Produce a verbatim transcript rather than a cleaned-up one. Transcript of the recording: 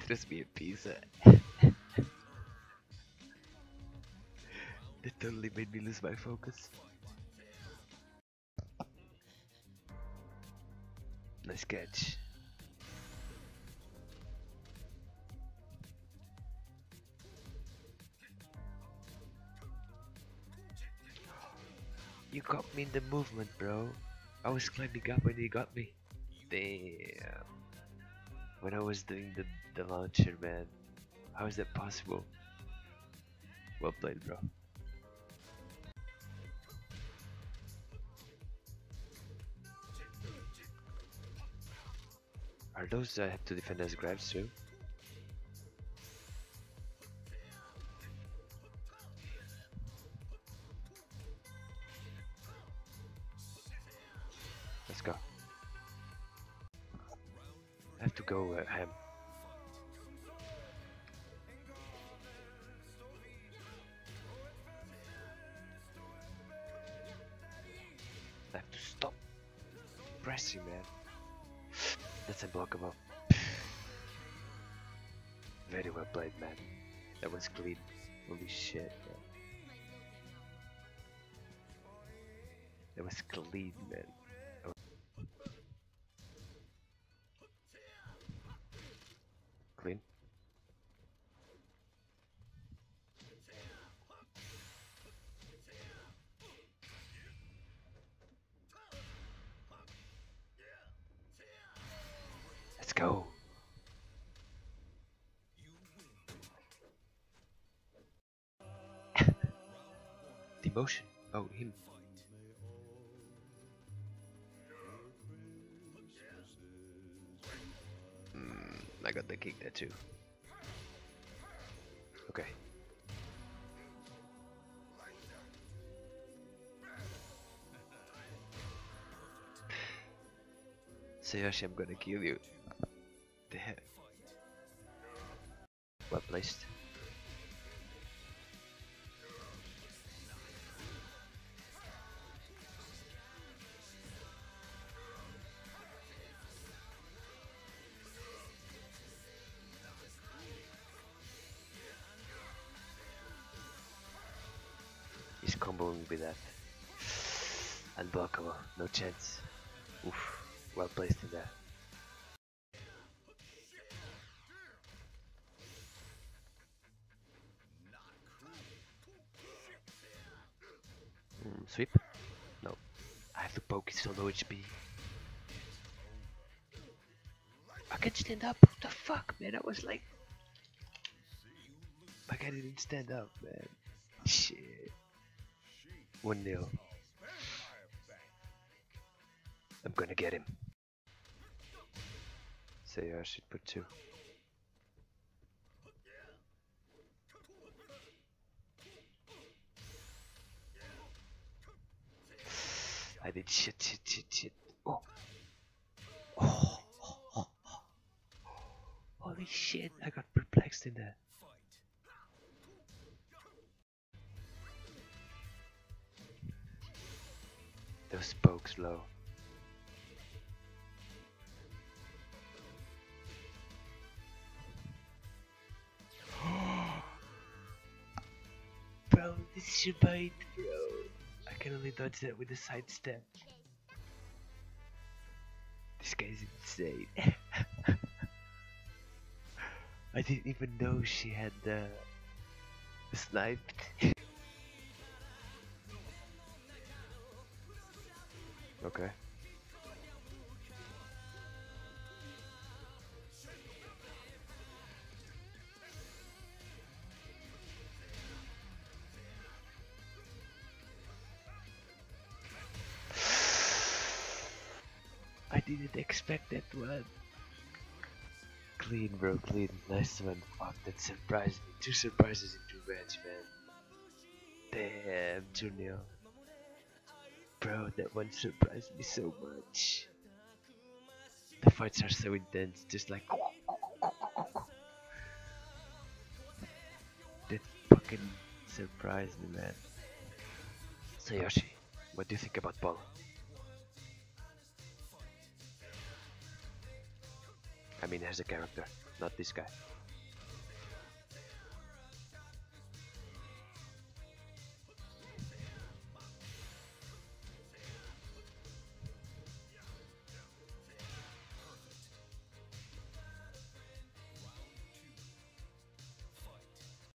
Trust me, a pizza. That totally made me lose my focus. Nice catch. You got me in the movement, bro. I was climbing up when you got me. Damn. When I was doing the, the launcher, man. How is that possible? Well played, bro. Are those I have to defend as grabs too? Let's go. I have to go uh, ham. I have to stop pressing, man. That's unblockable. Very well played, man. That was clean. Holy shit, man. That was clean, man. Clean. Let's go. Demotion. Oh, him. Mm, I got the kick there too. Okay. Sayoshi, I'm gonna kill you. The heck? Well placed. He's comboing with that. Unblockable, no chance. Oof, well placed in there. Mm, sweep? No. I have to poke, it's so low H P. I can stand up, what the fuck, man? I was like... My guy didn't stand up, man. Shit. one nil. I'm gonna get him. Say I should put two. I did shit, shit, shit, shit. Oh. Oh. Oh, oh, oh. Holy shit, I got perplexed in there. Those spokes low. Bro, this is your bait, bro. I can only dodge that with a side step. This guy's insane. I didn't even know she had the uh, sniped. Okay. I didn't expect that one. Clean, bro, clean. Nice one. Fuck, that surprised me. Two surprises in two match, man. Damn, two nil. Bro, that one surprised me so much. The fights are so intense, just like... That fucking surprised me, man. Sayoshi, what do you think about Paul? I mean, as a character, not this guy.